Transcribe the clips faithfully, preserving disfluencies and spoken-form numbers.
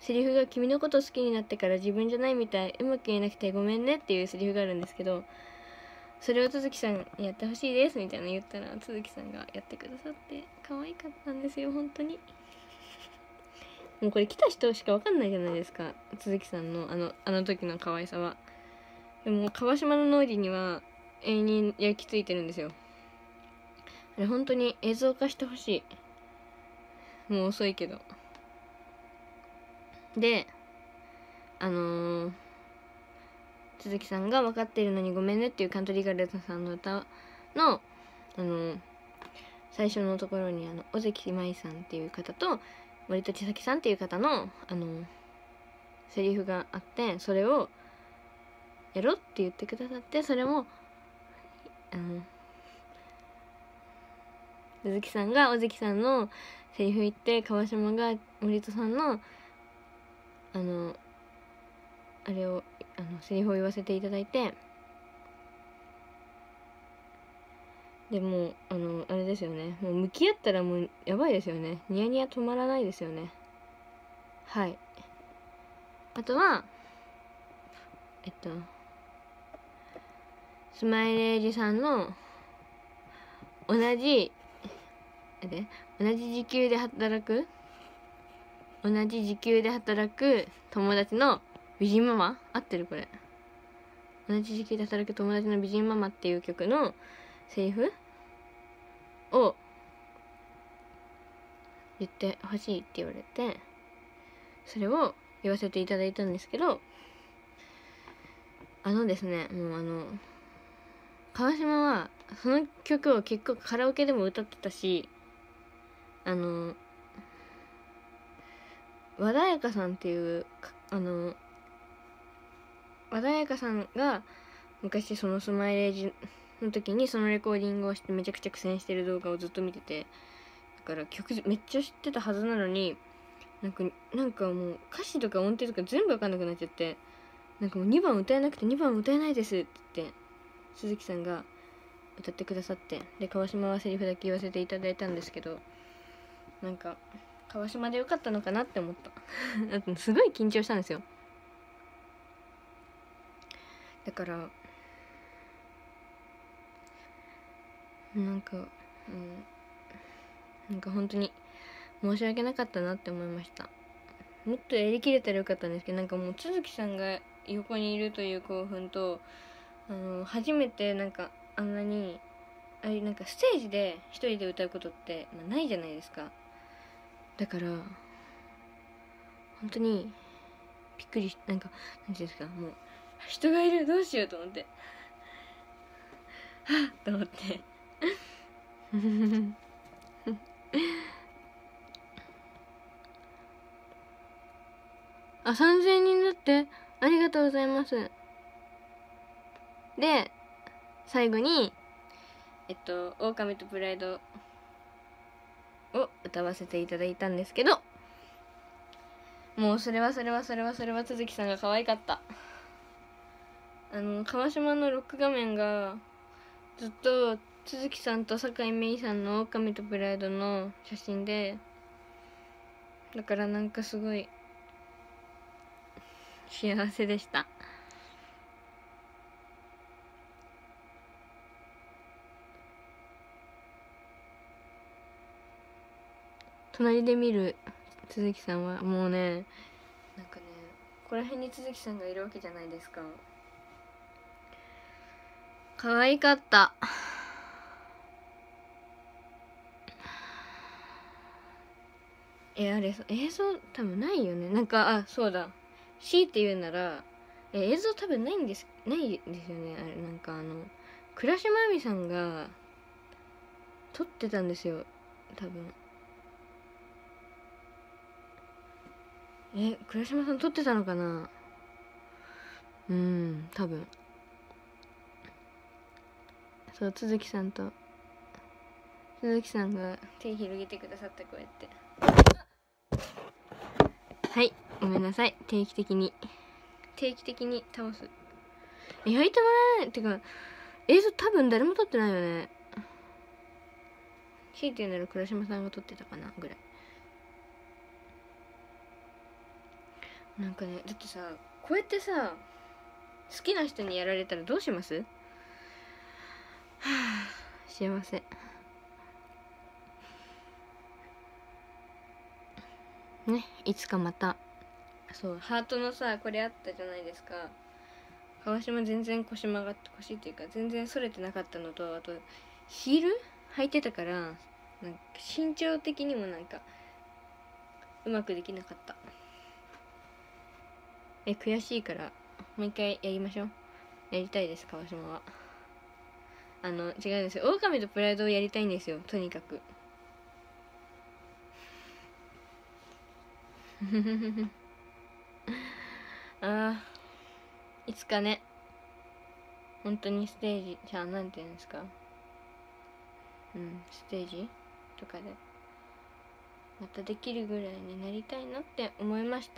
セリフが君のこと好きになってから自分じゃないみたい、うまく言えなくてごめんねっていうセリフがあるんですけど、それを都築さんやってほしいですみたいな言ったら、都築さんがやってくださって可愛かったんですよ本当に。もうこれ来た人しか分かんないじゃないですか、都築さんのあのあの時の可愛さは。でも川島の脳裏には永遠に焼き付いてるんですよ。あれ本当に映像化してほしい。もう遅いけど。であのー鈴木さんが分かっているのにごめんねっていうカントリーガールズさんの歌の、あのー、最初のところにあの尾関舞さんっていう方と森戸千咲さんっていう方の、あのー、セリフがあって、それをやろって言ってくださって、それもあの鈴木さんが尾関さんのセリフ言って、川島が森戸さんのあのあれをあのセリフを言わせていただいて、でもあのあれですよね、もう向き合ったらもうやばいですよね。ニヤニヤ止まらないですよね。はい。あとはえっとスマイレージさんの同じで同じ時給で働く同じ時給で働く友達の美人ママ、合ってるこれ、同じ時期で働く友達の美人ママっていう曲のセリフを言ってほしいって言われて、それを言わせていただいたんですけど、あのですね、もうあの川島はその曲を結構カラオケでも歌ってたし、あの和田彩香さんっていうあの和田彩香さんが昔そのスマイレージの時にそのレコーディングをしてめちゃくちゃ苦戦してる動画をずっと見てて、だから曲めっちゃ知ってたはずなのに、なんかなんかもう歌詞とか音程とか全部わかんなくなっちゃって、なんかもうにばん歌えなくてにばん歌えないですって言って鈴木さんが歌ってくださって、で川島はセリフだけ言わせていただいたんですけど、なんか川島でよかったのかなって思っただってすごい緊張したんですよ。だからなんか、うん、なんか本当に申し訳なかったなって思いました。もっとやりきれたらよかったんですけど、なんかもう都築さんが横にいるという興奮と、あの初めてなんかあんなにあれなんかステージで一人で歌うことって、まあ、ないじゃないですか。だから本当にびっくり、なんかなんていうんですか、もう人がいる、どうしようと思って、はっと思ってあ、さんぜんにんだって、ありがとうございます。で最後にえっと狼とプライドを歌わせていただいたんですけど、もうそれはそれはそれはそれは都築さんが可愛かった。あの川島のロック画面がずっと都築さんと酒井芽衣さんの狼とプライドの写真で、だからなんかすごい幸せでした。隣で見る都築さんはもうね、なんかね、ここら辺に都築さんがいるわけじゃないですか。可愛かった。え、あれ映像多分ないよね。なんか、あ、そうだ、強いて言うならえ映像多分ないんですないですよね。あれなんかあの倉島亜美さんが撮ってたんですよ多分。え倉島さん撮ってたのかな。うん、多分そう、都築さんと都築さんが手広げてくださって、こうやって、はい、ごめんなさい、定期的に定期的に倒す。え焼いてもらえないってか、映像多分誰も撮ってないよね。強いて言うなら倉島さんが撮ってたかなぐらい。 なんかね、だってさ、こうやってさ好きな人にやられたらどうします？はあ、幸せね。いつかまた、そうハートのさこれあったじゃないですか。川島全然腰曲がって、腰っていうか全然反れてなかったのと、あとヒール履いてたから、なんか身長的にもなんかうまくできなかった。え悔しいからもう一回やりましょう。やりたいです、川島は。あの違うんですよ、狼とプライドをやりたいんですよ、とにかく。あー、いつかね、本当にステージじゃあなんていうんですか、うんステージとかでまたできるぐらいになりたいなって思いました。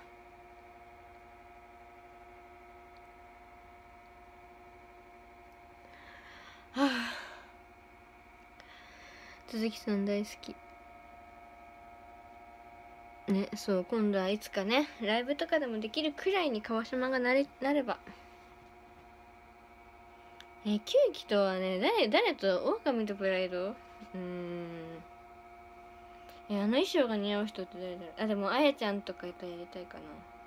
はあ、鈴木さん大好きね。そう、今度はいつかねライブとかでもできるくらいに川島がなれなれば。えキュウキとはね、誰誰と狼とプライド、うーんえあの衣装が似合う人って誰だろう。あでもあやちゃんとかとやりたいか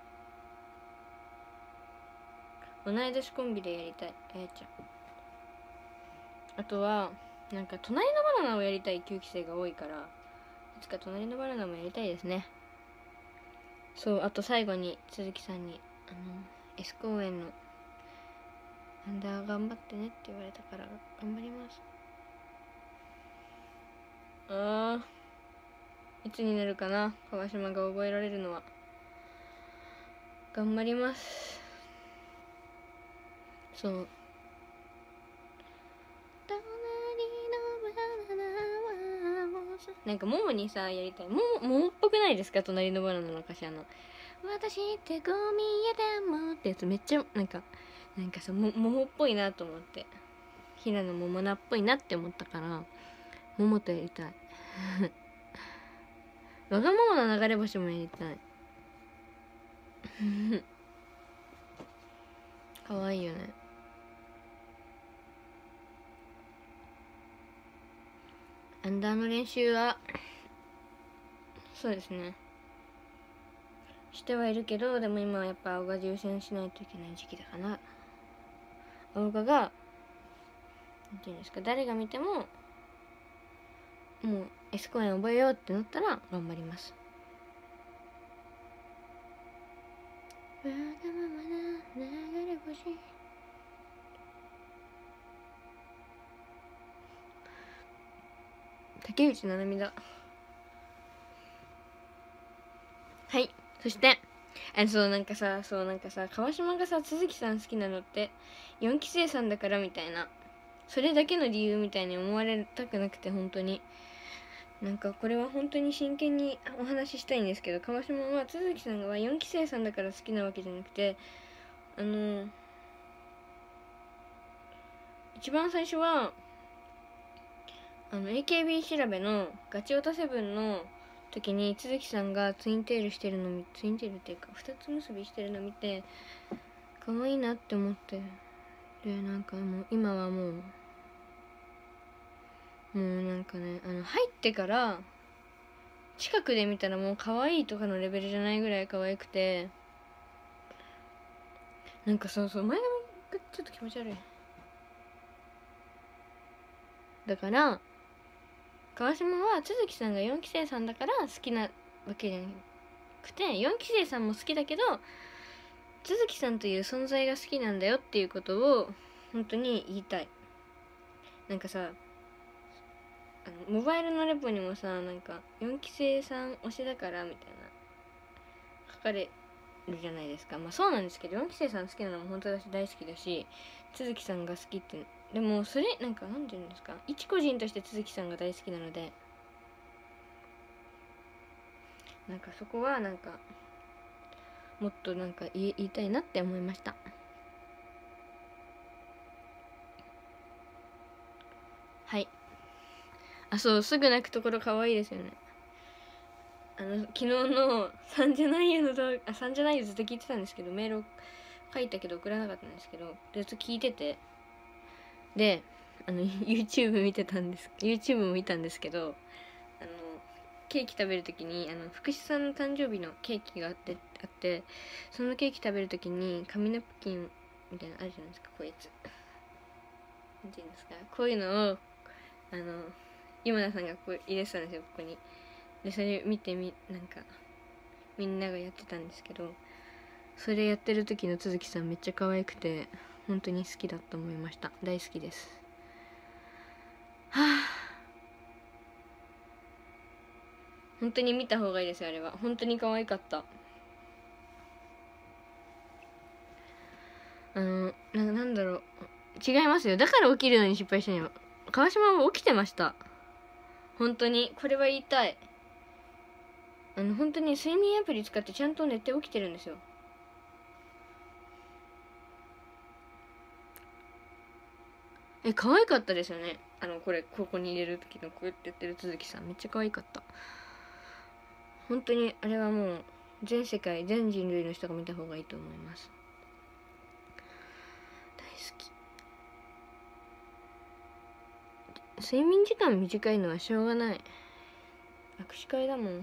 な。同い年コンビでやりたい、あやちゃん。あとはなんか隣のバナナをやりたいきゅうき生が多いから、いつか隣のバナナもやりたいですね。そう、あと最後に鈴木さんにあの S 公演のアンダー頑張ってねって言われたから頑張ります。あー、いつになるかな川島が覚えられるのは。頑張ります。そう、なんかももにさやりたい。ももももっぽくないですか、隣のバナナの歌詞。あの私ってゴミ屋でもってやつめっちゃなんかなんかさも桃っぽいなと思って、平野桃菜っぽいなって思ったから桃とやりたい。わがままの流れ星もやりたい。かわいいよね。アンダーの練習はそうですねしてはいるけど、でも今はやっぱ青が優先しないといけない時期だから、青ががなんていうんですか、誰が見てももう S 公演覚えようってなったら頑張ります。わがままな流れ星。竹内ななみだ。はい。そしてあそうなんかさそうなんかさ川島がさ鈴木さん好きなのってよんき生さんだからみたいな、それだけの理由みたいに思われたくなくて、本当になんかこれは本当に真剣にお話ししたいんですけど、川島は都築さんがよんき生さんだから好きなわけじゃなくて、あの一番最初はあの エーケービー 調べのガチオタセブンの時に都築さんがツインテールしてるの見ツインテールっていうか二つ結びしてるの見て可愛いなって思って、でなんかもう今はもうもうなんかね、あの入ってから近くで見たらもう可愛いとかのレベルじゃないぐらい可愛くて、なんかそうそう前髪がちょっと気持ち悪い。だから川島は都築さんがよんき生さんだから好きなわけじゃなくて、よんき生さんも好きだけど都築さんという存在が好きなんだよっていうことを本当に言いたい。なんかさ、あのモバイルのレポにもさ、なんかよんき生さん推しだからみたいな書かれるじゃないですか。まあそうなんですけど、よんき生さん好きなのも本当だし大好きだし、都築さんが好きって、でもそれなんかなんて言うんですか、一個人として都築さんが大好きなので、なんかそこはなんかもっとなんか言い言いたいなって思いました。はい。あ、そう、すぐ泣くところ可愛いですよね。 あの昨日のさんじゃないよの動画、あさんじゃないよずっと聞いてたんですけど、メールを書いたけど送らなかったんですけど、ずっと聞いてて、であの YouTube 見てたんです YouTube も見たんですけど、あのケーキ食べるときに、あの福士さんの誕生日のケーキがあってあってそのケーキ食べるときに紙ナプキンみたいなのあるじゃないですか、こういうやつなんていうんですか、こういうのをあの今田さんがこう入れてたんですよ、ここに。でそれ見てみなんかみんながやってたんですけど、それやってる時の都築さんめっちゃ可愛くて本当に好きだと思いました。大好きです。はあ、本当に見た方がいいですよ、あれは。本当に可愛かった。あのななんだろう、違いますよ。だから起きるのに失敗したのよ。川島も起きてました。本当にこれは言いたい。あの本当に睡眠アプリ使ってちゃんと寝て起きてるんですよ。え、可愛かったですよね。あのこれここに入れる時のこうやってやってる都築さんめっちゃ可愛かった。本当にあれはもう全世界全人類の人が見た方がいいと思います。大好き。睡眠時間短いのはしょうがない。握手会だもん。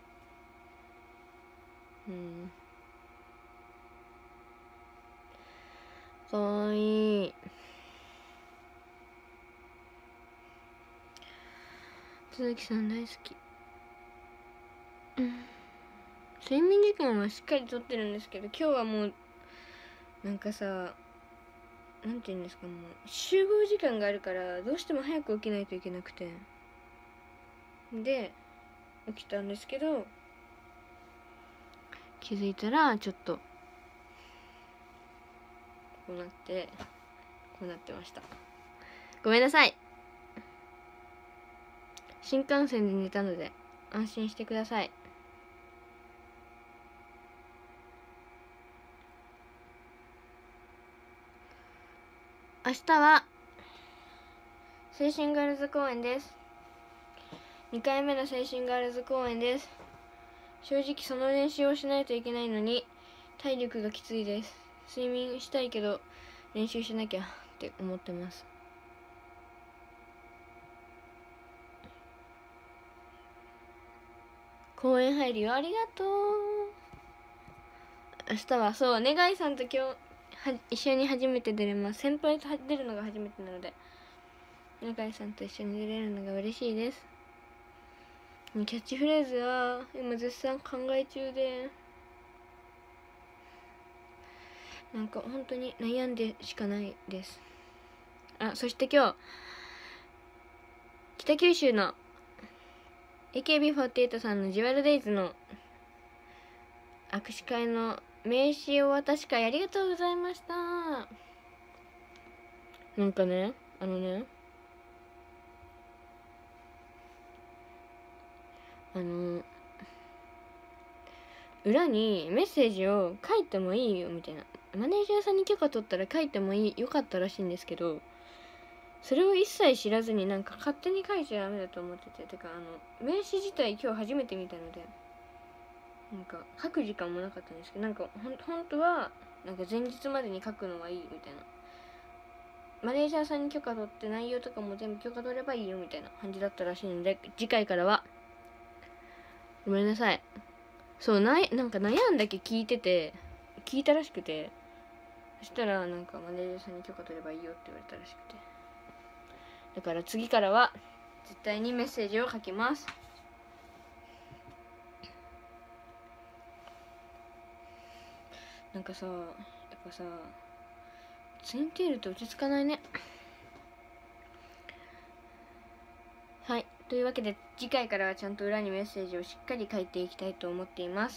うん、かわいい。鈴木さん大好き。うん、睡眠時間はしっかりとってるんですけど、今日はもうなんかさ、なんて言うんですか、もう集合時間があるからどうしても早く起きないといけなくて、で起きたんですけど、気づいたらちょっとこうなってこうなってました。ごめんなさい。新幹線で寝たので安心してください。明日は青春ガールズ公演です。にかいめの青春ガールズ公演です。正直その練習をしないといけないのに体力がきついです。睡眠したいけど練習しなきゃって思ってます。公園入るよ、ありがとう。明日はそうねがいさんと今日は一緒に初めて出れます。先輩と出るのが初めてなのでねがいさんと一緒に出れるのが嬉しいです。キャッチフレーズは今絶賛考え中で、なんか本当に悩んでしかないです。あ、そして今日北九州の エーケービーフォーティーエイト さんのジュワルデイズの握手会の名刺お渡し会ありがとうございました。なんかね、あのねあの裏にメッセージを書いてもいいよみたいな、マネージャーさんに許可取ったら書いてもいいよかったらしいんですけど、それを一切知らずになんか勝手に書いちゃダメだと思ってて、てかあの名刺自体今日初めて見たのでなんか書く時間もなかったんですけど、なんかほん本当はなんか前日までに書くのはいいみたいな、マネージャーさんに許可取って内容とかも全部許可取ればいいよみたいな感じだったらしいので、次回からはごめんなさい。そうななんか悩んだけ聞いてて聞いたらしくて、そしたらなんかマネージャーさんに許可取ればいいよって言われたらしくて、だから次からは絶対にメッセージを書きます。なんかさ、やっぱさツインテールって落ち着かないね。はい、というわけで次回からはちゃんと裏にメッセージをしっかり書いていきたいと思っています。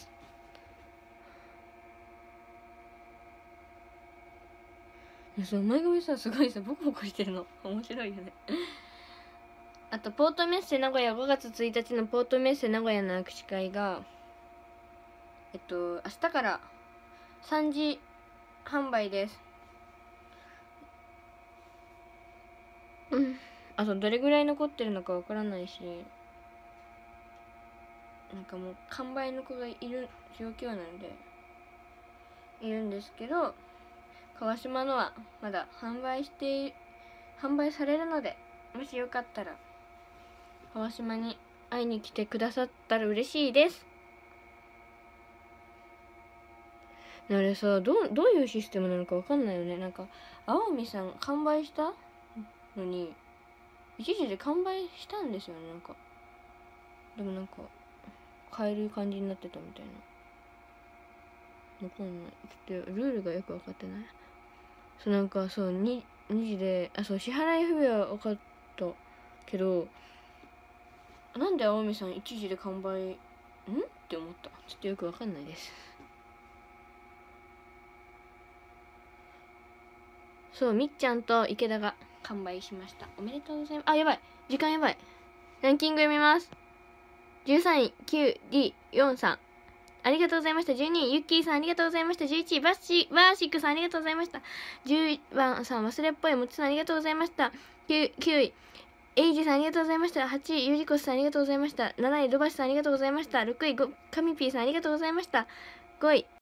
その前髪さすごいさボコボコしてるの面白いよねあとポートメッセ名古屋ごがつついたちのポートメッセ名古屋の握手会がえっと明日からさんじ販売です。うん、あとどれぐらい残ってるのかわからないし、 なんかもう完売の子がいる状況なのでいるんですけど、川島のはまだ販売して販売されるので、もしよかったら川島に会いに来てくださったら嬉しいです。あれさ、どうどういうシステムなのかわかんないよね。なんか青海さん完売したのに一時で完売したんですよね。なんかでもなんか買える感じになってたみたいな。わかんない。ちょっとルールがよく分かってない。そうなんかそう 2, 2時であそう支払い不備は分かったけど、なんで青海さんいちじで完売んって思った。ちょっとよく分かんないです。そうみっちゃんと池田が完売しました。おめでとうございます。あ、やばい、時間やばい。ランキング読みます。じゅうさんい キューディーよんじゅうさん、ありがとうございました。じゅうにいユッキーさんありがとうございました。じゅういちいバッシバーシックさんありがとうございました。じゅうばんさん忘れっぽいもちさんありがとうございました。きゅう, きゅういエイジさんありがとうございました。はちいユジコスさんありがとうございました。なないロバシさんありがとうございました。ろくいゴカミピーさんありがとうございました。ごい